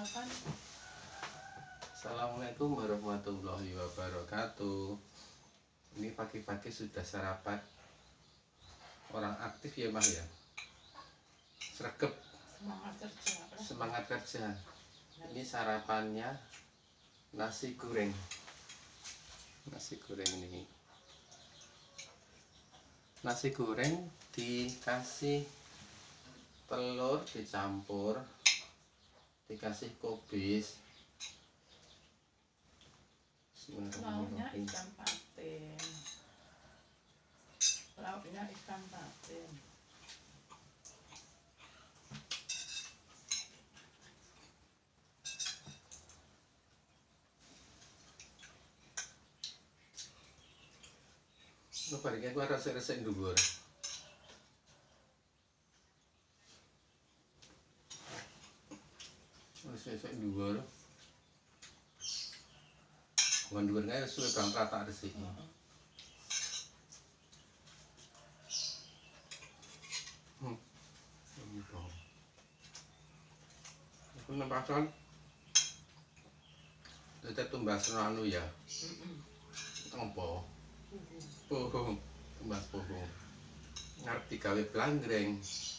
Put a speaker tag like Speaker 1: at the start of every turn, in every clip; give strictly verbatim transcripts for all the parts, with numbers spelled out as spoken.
Speaker 1: sarapan.
Speaker 2: Assalamualaikum warahmatullahi wabarakatuh. Ini pagi-pagi sudah sarapan. Orang aktif ya Mah ya. Sregep.
Speaker 1: Semangat kerja.
Speaker 2: Semangat kerja. Ini sarapannya nasi goreng. Nasi goreng ini. Nasi goreng dikasih telur dicampur, dikasih kubis.
Speaker 1: Lauknya ikan patin. Lauknya ikan patin.
Speaker 2: Lu barengnya gua resik-resik dhuwur. Resik-resik dhuwur. Wan dhuwur kae suwe bangka tak resik. Hmm. Aku nempasan. Dadi tumbas anu ya. Heeh. Apa? Pohong, tumbas pohong. Ngarep digawe blangreng.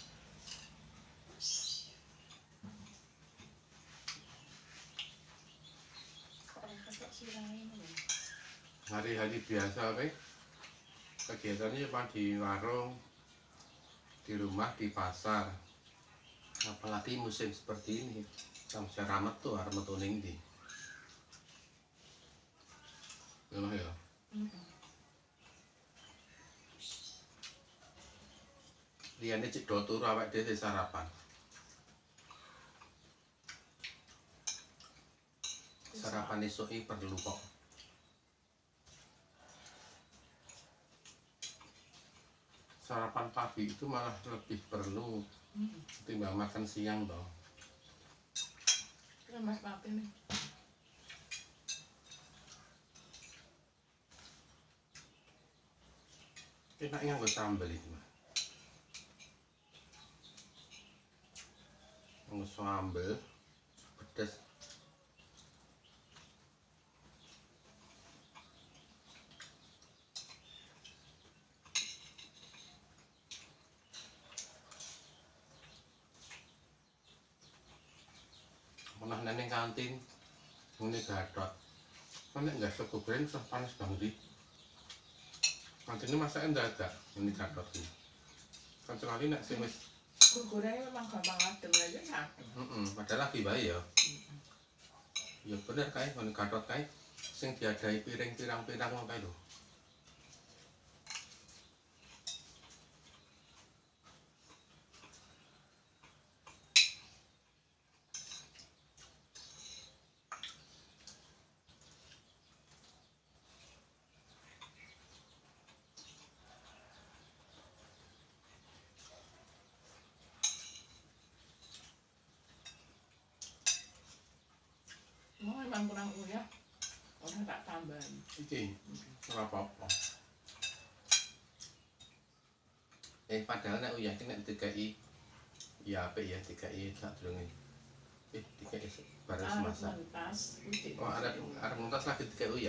Speaker 2: Hari-hari biasa weh. Kegiatannya cuma di warung, di rumah, di pasar. Apalagi musim seperti ini. Sama ramet tuh, ramet uning di. Ya ya. Liyane cek do turu awake dhewe sarapan. Sarapan esuk iki perlu kok. Sarapan pagi itu malah lebih perlu ketimbang makan siang toh.
Speaker 1: Mas papi nih.
Speaker 2: Enak nganggo sambel iki, Mas. Nganggo sambel pedes. Pernah neneng kantin ngene Gatot. Kan nek enggak sego goreng susah panas banget iki. Kantin masake ndadak ngene Gatot iki. Kan sekali nek sing wis
Speaker 1: gorengnya memang gampang adem aja ya.
Speaker 2: Heeh, padahal lagi bae ya. Ya bener kae ngene Gatot kae sing diadai piring pirang-pirang ngono kae lho.
Speaker 1: Mau memang kurang uyah, udah tak tambahin.
Speaker 2: Iki ora apa-apa. Eh padahal nek uyah iki nek dikai ya apik ya dikai sadurunge. Eh dikai bareng semasak. Oh arep arep muntas lagi dikai uyah.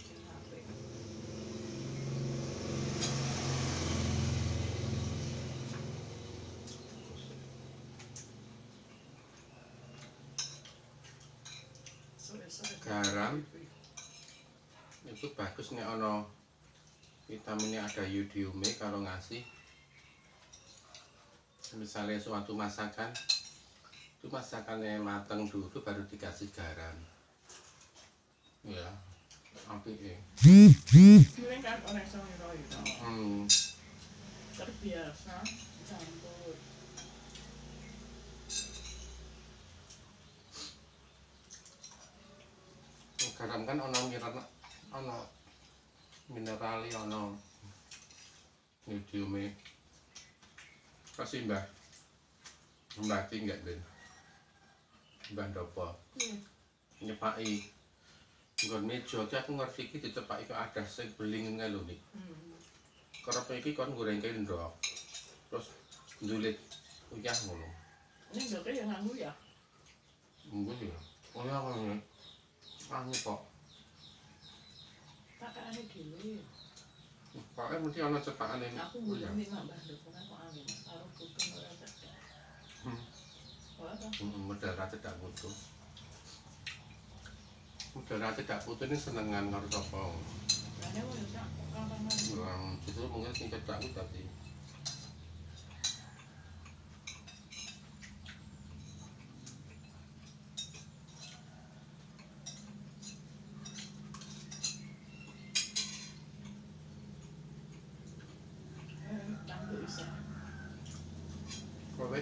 Speaker 2: Garam itu bagus nih ono vitaminnya, ada yodiumnya kalau ngasih misalnya suatu masakan itu masakannya mateng dulu baru dikasih garam ya apik ya
Speaker 1: ini kan orang sawiro itu
Speaker 2: hmm.
Speaker 1: terbiasa campur.
Speaker 2: Garam kan ono mineral, ono minerali, ono yodiumnya. Kasih mbah, mbah tinggal deh, mbah dopo, nyepai. Nggon meja ki aku ngerti iki dicepaki kok ada sing beling ngene lho nih. Kerep iki kon gorengke ndok. Terus ndulit uyah ngono.
Speaker 1: Ini ndoke yang nganggo ya.
Speaker 2: Mungkin ya. Oh ya kan ya. Angin kok.
Speaker 1: Pakane dhewe.
Speaker 2: Pokoknya mesti ana cetakane.
Speaker 1: Aku mbuh nek mbah Nduk kan kok angin karo putu ora cedak.
Speaker 2: Hmm.
Speaker 1: Ora ta?
Speaker 2: Heeh, modal ra cedak putu. Modal ra cedak putu ini senengan karo sapa.
Speaker 1: Lah nek wis tak kapan-kapan.
Speaker 2: Kurang justru mungkin sing cedak ku tadi.
Speaker 1: Eh, tanggo isa.
Speaker 2: Kowe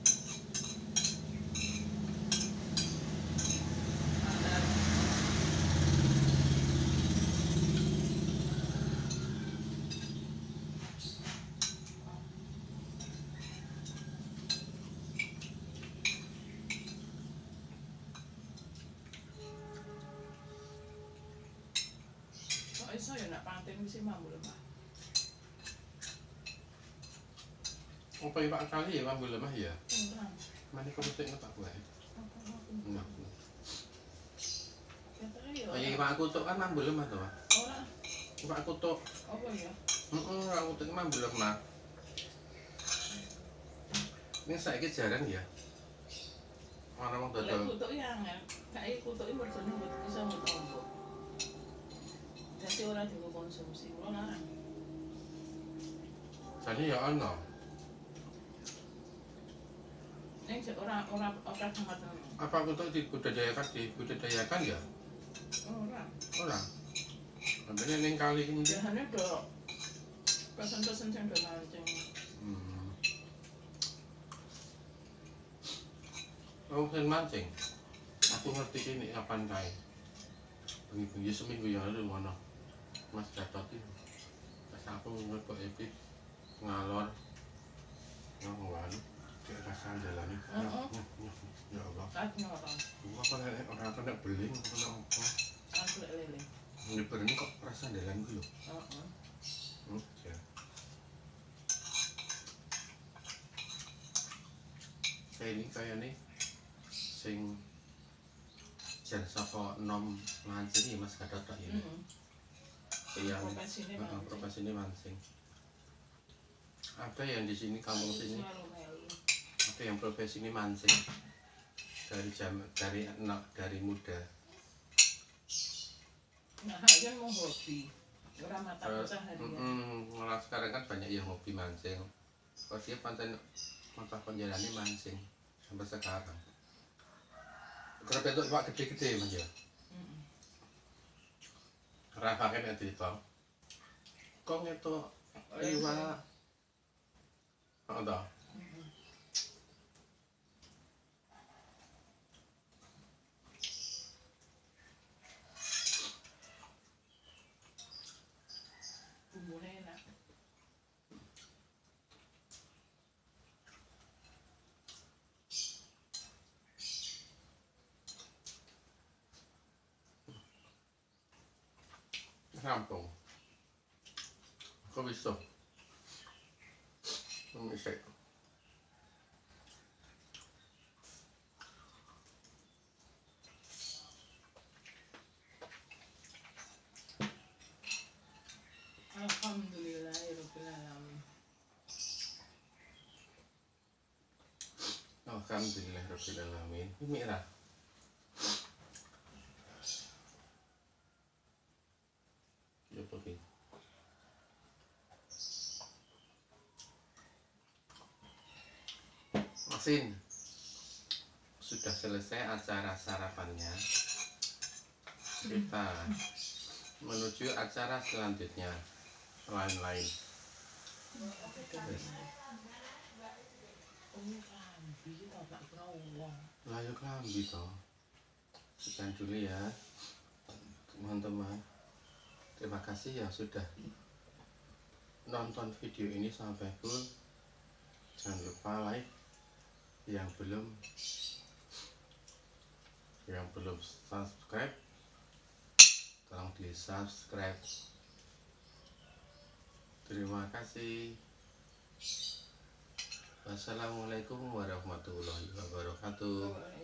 Speaker 1: Kok iso ya nak panting mesti mambu lemah.
Speaker 2: apa ya Pak kali ya ngambil lemah ya?
Speaker 1: Ora.
Speaker 2: Mana kau mesti ngetak gue?
Speaker 1: Apa-apa.
Speaker 2: Nah,
Speaker 1: Ketake ya.
Speaker 2: kayak Pak Kutuk kan ngambil lemah tuh.
Speaker 1: Ora.
Speaker 2: Pak Kutuk,
Speaker 1: Apa ya?
Speaker 2: heeh, Pak Kutuk ngambil lemah. Ini saya jarang ya. Mana mau
Speaker 1: Lek
Speaker 2: dodol?
Speaker 1: kutuk ya angel. Kayak kutuke mergane mbok iso ngombok. Dadi ora dikonsumsi, ora larang.
Speaker 2: Jadi ya ono.
Speaker 1: Ning jek ora ora ora sangat.
Speaker 2: Apa Kutuk dibudidayakan dibudidayakan ya?
Speaker 1: Ora.
Speaker 2: Ora. Ambilnya neng kali ini.
Speaker 1: Biasane do pesen-pesen sing do mancing.
Speaker 2: Hmm. Oh, sen mancing. Aku ngerti ini kapan kae. Bengi-bengi seminggu yang lalu mana Mas Gatot itu. Pas aku ngeliat kok Epi ngalor ngawal kayak rasan jalan itu. Ya Allah.
Speaker 1: Tak nyoro.
Speaker 2: Gua apa lek orang kena beling kena apa?
Speaker 1: Aku lek lele.
Speaker 2: Ini berani kok rasan jalan gue loh.
Speaker 1: Heeh.
Speaker 2: Hmm, ya. Kayak ini kayak nih sing jan saka nom mancing ya Mas Gatot tak ini.
Speaker 1: Heeh.
Speaker 2: Yang
Speaker 1: Profesine
Speaker 2: uh,
Speaker 1: mancing.
Speaker 2: profesi ini mancing. Ada yang di sini kampung sini,
Speaker 1: Selalu melu.
Speaker 2: ada yang profesi ini mancing dari jam dari anak dari muda.
Speaker 1: Nah, aja mau hobi. Ora mata
Speaker 2: Uh,
Speaker 1: pencaharian.
Speaker 2: mm, malah sekarang kan banyak yang hobi mancing. Kalau dia pancen mata penjalannya mancing sampai sekarang. Kerap itu pak gede-gede mas ya.
Speaker 1: Heeh.
Speaker 2: Rafa kan yang cerita. Kong itu iwa. Ada.
Speaker 1: Bumbune enak.
Speaker 2: Rampung. Kok bisa? Bisa.
Speaker 1: Alhamdulillahirobbilalamin.
Speaker 2: Alhamdulillahirobbilalamin. Ini merah. Ya pergi. Masin. Sudah selesai acara sarapannya. Kita menuju acara selanjutnya. Lain-lain. Yes.
Speaker 1: Oh, kambi to tak kira wong.
Speaker 2: Layu klambi toh. Sekian dulu ya teman-teman. Terima kasih ya sudah nonton video ini sampai full. Jangan lupa like. Yang belum yang belum subscribe tolong di subscribe. Terima kasih. Wassalamualaikum warahmatullahi wabarakatuh.